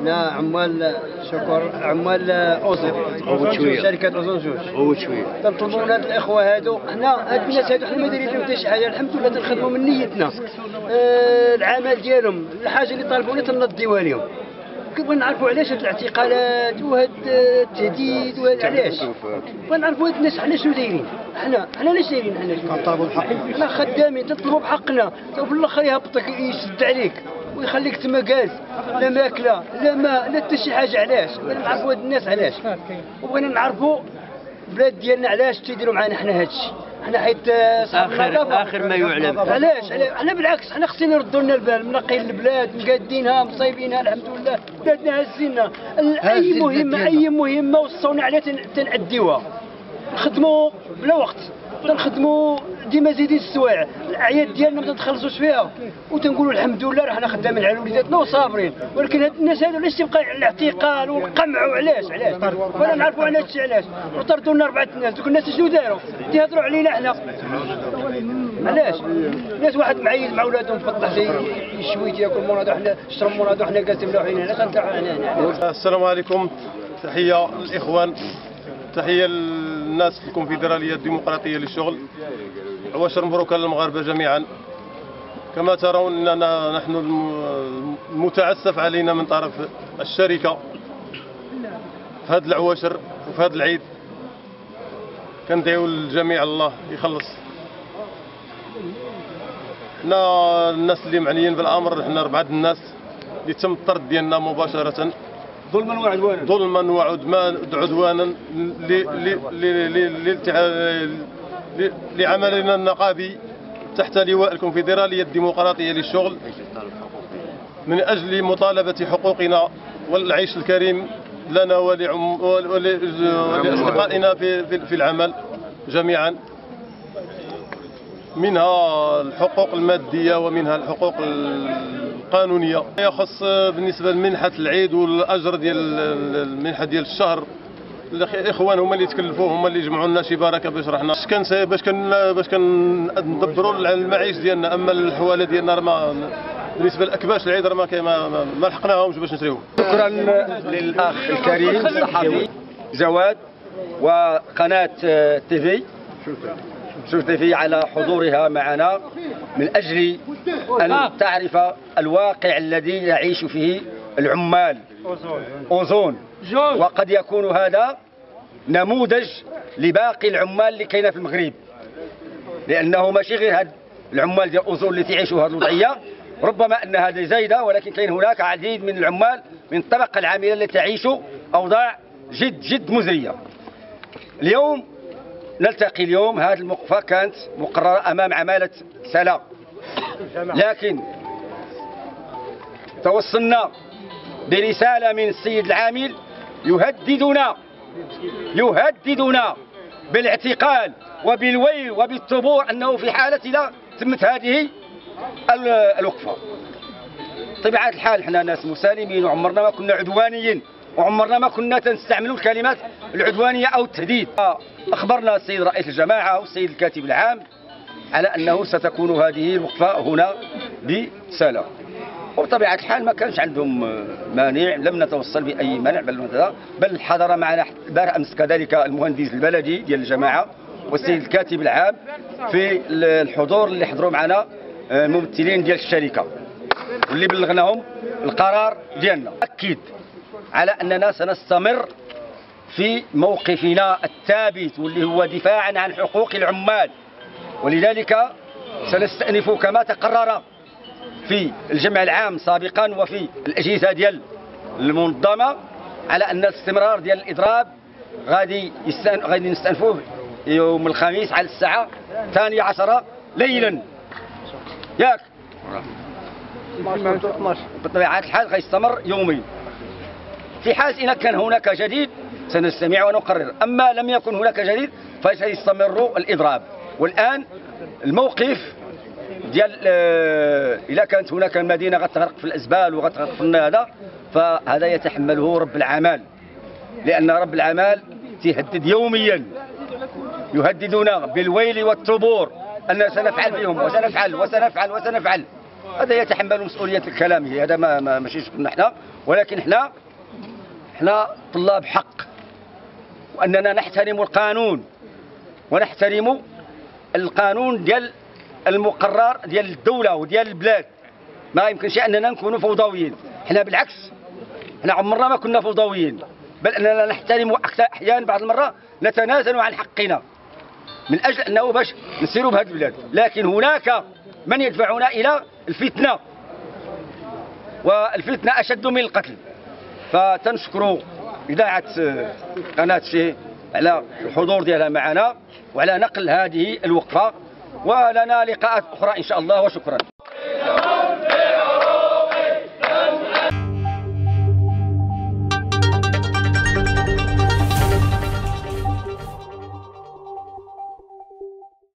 حنا عمال عمال اوزون شركه اوزون جوج تنطلبوا من هاد الاخوه هادو. حنا هاد الناس هادو حنا ما دايرين لهم حتى شي حاجه، الحمد لله تنخدموا من نيتنا. العمل ديالهم الحاجه اللي طالبونا تنضيوها لهم. كيبغي نعرفوا علاش هاد الاعتقالات وهاد التهديد وهاد علاش بغينا نعرفوا هاد الناس حنا شنو دايرين. حنا علاش دايرين؟ حنا كنطالبوا بحق، حنا خدامين تطلبوا بحقنا. وفي الاخر يهبطك يشد عليك ويخليك تما جالس، لا ماكله لا ماء لا حتى شي حاجه. علاش؟ بغينا نعرفوا هاد الناس علاش، وبغينا نعرفوا البلاد ديالنا علاش تيديروا معنا حنا هادشي. حنا حيت اخر ما يعلم علاش. حنا بالعكس حنا خصنا يردوا لنا البال، منقين البلاد مقادينها مصايبينها الحمد لله، بلادنا هزينا. اي مهمه وصونا عليها تنعديوها. نخدموا بلا وقت، تنخدموا ديما زايدين السوايع. الاعياد ديالنا ما تنخلصوش فيها وتنقولوا الحمد لله رانا خدامين على وليداتنا وصابرين. ولكن هاد الناس هادو علاش تيبقى الاعتقال والقمع؟ وعلاش ولا نعرفوا عن هادشي علاش؟ وطردوا لنا 4 الناس. دوك الناس شنو داروا؟ تيهضروا علينا حنا علاش؟ الناس واحد معيد مع ولادهم فطح زي الشويت ياكل مناضو، حنا شرب مناضو، حنا جالسين ملوحين هنا تنطلعوا هنا. السلام عليكم، تحيه للاخوان، تحيه للناس في الكونفدراليه الديمقراطيه للشغل. عواشر مبروكه للمغاربه جميعا. كما ترون اننا نحن المتعسف علينا من طرف الشركه في هذه العواشر وفي هذا العيد. كندعيو للجميع الله يخلص. حنا الناس اللي معنيين بالامر، حنا 4 الناس اللي تم الطرد ديالنا مباشره ظلما وعدوانا لعملنا النقابي تحت لواء الكونفدرالية الديمقراطية للشغل، من أجل مطالبة حقوقنا والعيش الكريم لنا ولأصدقائنا في العمل جميعا، منها الحقوق المادية ومنها الحقوق القانونية. يخص بالنسبة لمنحة العيد والأجر ديال المنحة ديال الشهر، الاخوان هما اللي تكلفوا، هما اللي جمعوا لنا شي بركه باش رحنا باش كندبروا المعيش ديالنا. اما الحواله ديالنا ما بالنسبه للاكباش العيد راه ما لحقناهمش باش نشريوهم. شكرا للاخ الكريم الصحفي جواد وقناه شوف تيفي على حضورها معنا من اجل ان تعرف الواقع الذي يعيش فيه العمال اوزون. وقد يكون هذا نموذج لباقي العمال اللي كاينه في المغرب، لانه ماشي غير هاد العمال ديال اوزون اللي تعيشوا هذه الوضعيه، ربما ان هذه زايده، ولكن كاين هناك عديد من العمال من الطبقه العامله التي تعيش اوضاع جد مزريه. اليوم نلتقي هذه الموقفه كانت مقرره امام عماله سلا، لكن توصلنا برسالة من السيد العامل يهددنا بالاعتقال وبالويل وبالثبور، أنه في حالة لا تمت هذه الوقفة. طبيعة الحال احنا ناس مسالمين، وعمرنا ما كنا عدوانيين، وعمرنا ما كنا تنستعملوا الكلمات العدوانية أو التهديد. أخبرنا السيد رئيس الجماعة والسيد الكاتب العام على أنه ستكون هذه الوقفة هنا بسلا، وبطبيعة الحال ما كانش عندهم مانع، لم نتوصل بأي مانع، بل حضر معنا البارح أمس كذلك المهندس البلدي ديال الجماعة والسيد الكاتب العام في الحضور اللي حضروا معنا ممثلين ديال الشركة، واللي بلغناهم القرار ديالنا. أكد على أننا سنستمر في موقفنا الثابت واللي هو دفاعا عن حقوق العمال، ولذلك سنستأنف كما تقرر في الجمع العام سابقا وفي الأجهزة ديال المنظمة على أن الاستمرار ديال الإضراب غادي نستأنفوه يوم الخميس على الساعة 12 ليلا، ياك بطبيعة الحال غيستمر يوميا. في حال إن كان هناك جديد سنستمع ونقرر، أما لم يكن هناك جديد فسيستمر الإضراب. والآن الموقف ديال إذا كانت هناك المدينة غتغرق في الأزبال وغتغرق في هذا، فهذا يتحمله رب العمال، لأن رب العمال تهدد يوميا، يهددنا بالويل والثبور، أننا سنفعل بهم وسنفعل. هذا يتحمل مسؤولية كلامه، هذا ماشي شغلنا احنا، ولكن احنا طلاب حق، وأننا نحترم القانون ونحترم القانون ديال المقرر ديال الدولة وديال البلاد. ما يمكنش أننا نكونوا فوضويين، احنا بالعكس، احنا عمرنا ما كنا فوضويين، بل أننا نحترم أكثر أحيانا بعض المرة نتنازل عن حقنا من أجل أنه باش نسيروا بهذه البلاد. لكن هناك من يدفعنا إلى الفتنة، والفتنة أشد من القتل. فتنشكر إذاعة قناة شي على الحضور ديالها معنا وعلى نقل هذه الوقفة، ولنا لقاءات أخرى إن شاء الله، وشكرا.